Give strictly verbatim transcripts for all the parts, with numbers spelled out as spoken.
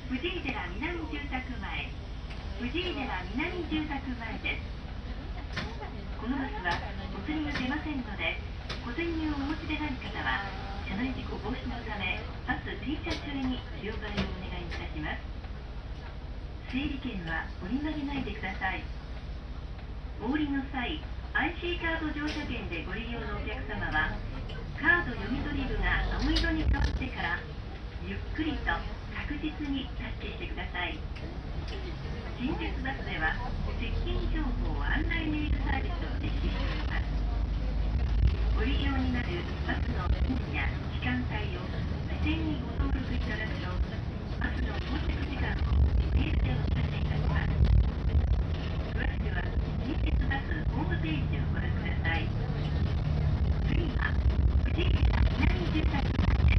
藤井寺南住宅前、藤井寺南住宅前です。このバスは小銭が出ませんので、小銭をお持ちでない方は車内事故防止のためバス停車中に両替をお願いいたします。整理券は折り曲げないでください。お降りの際、アイシー カード乗車券でご利用のお客様はカード読み取り部が青色に変わってからゆっくりと確実にタッチしてください。近鉄バスでは接近情報案内メールサービスを実施しております。ご利用になるバスの便や時間帯を事前にご登録いただくと、バスの到着時間をメールでお知らせいたします。詳しくは近鉄バスホームページをご覧ください。次は藤井寺南住宅街です。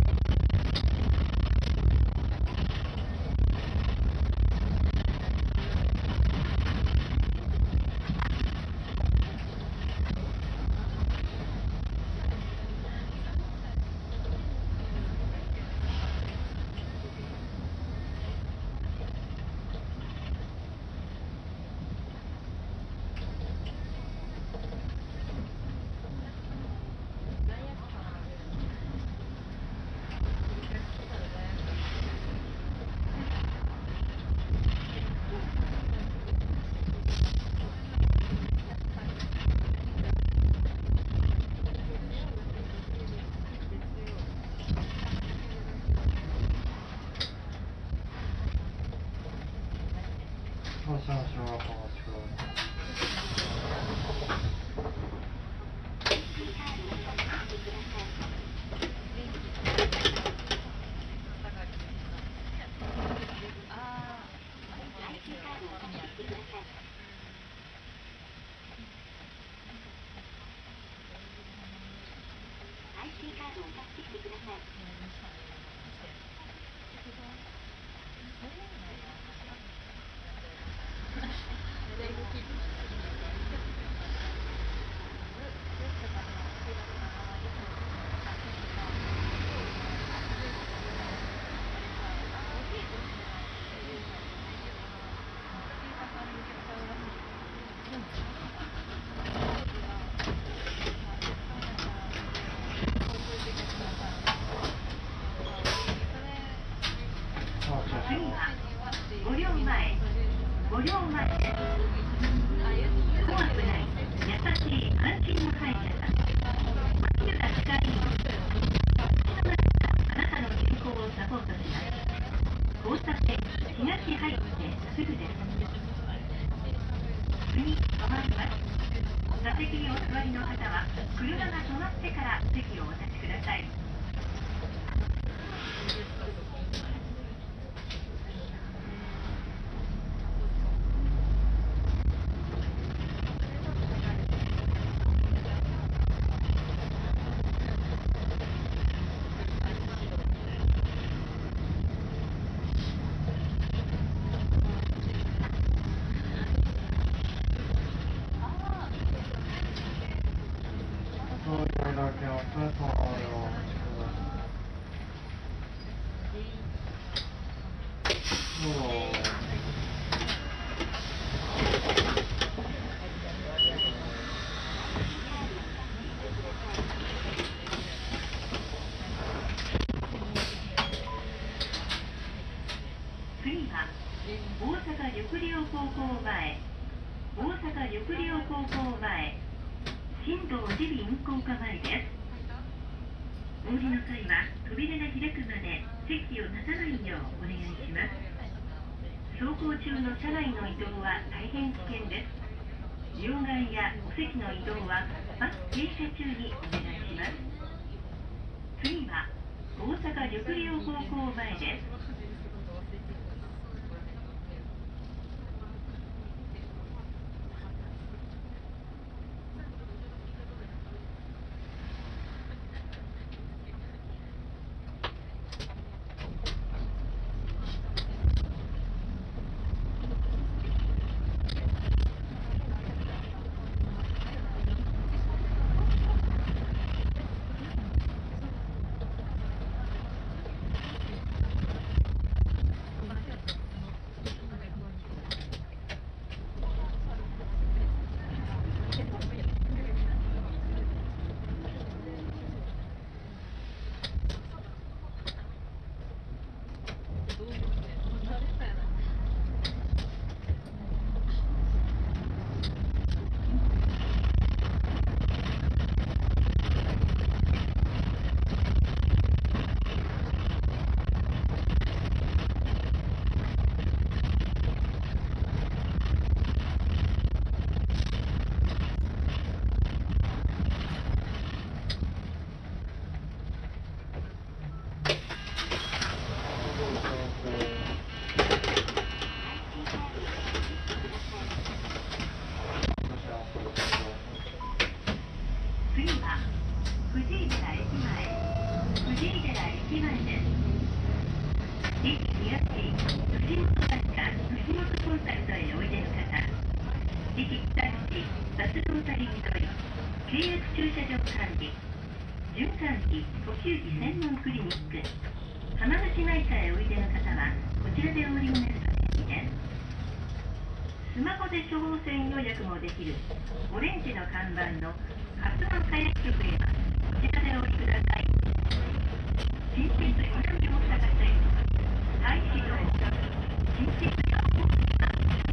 少々お待ちください。ご両前、ご両前です。怖くない、優しい安心の歯医者さん。待ちが近いの。あなたの健康をサポートします。交差点、東入ってすぐです。次、止まります。座席にお座りの方は、車が止まってから席をお立ちください。次は大阪緑陵高校前、大阪緑陵高校前、新道耳鼻咽喉科前です。お降りの際は扉が開くまで席を立たないようお願いします。走行中の車内の移動は大変危険です。両替やお席の移動はバス停車中にお願いします。次は大阪緑陵高校前です。 藤井寺駅前、藤井寺駅前です。駅にあち藤本バスか藤本コンサルトへおいでの方、駅北口バスロータリー沿い、契約駐車場管理、循環器呼吸器専門クリニック、浜口内科へおいでの方はこちらでお降りになると便利です。スマホで処方箋予約もできるオレンジの看板の発案科薬局へはこちらでお降りください。新設南大阪線太子道新設八方線は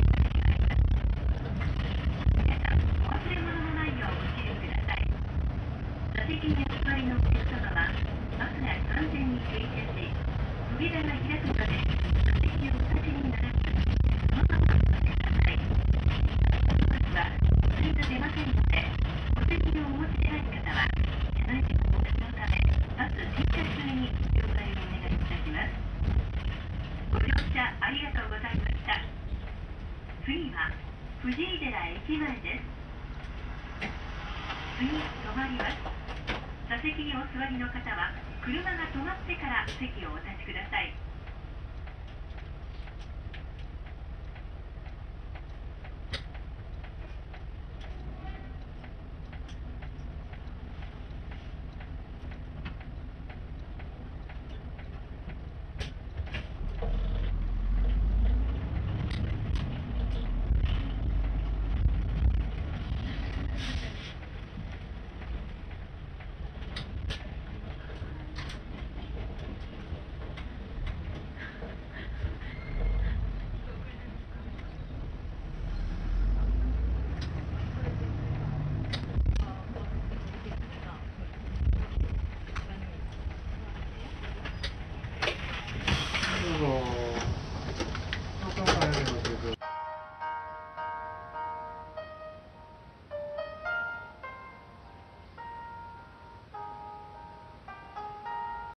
皆さんお忘れ物のないようご注意ください。座席にお座りのお客様はバスが完全に停車し扉が開くまで座席をお立ちにならずそのままお待ちください。バスはお釣りが出ませんのでお責任をお持ちでない方は車内事故防止のためバス停車中に了解をお願いいたします。ご乗車ありがとうございました。次は藤井寺駅前です。次止まります。座席にお座りの方は車が止まってから席をお立ちください。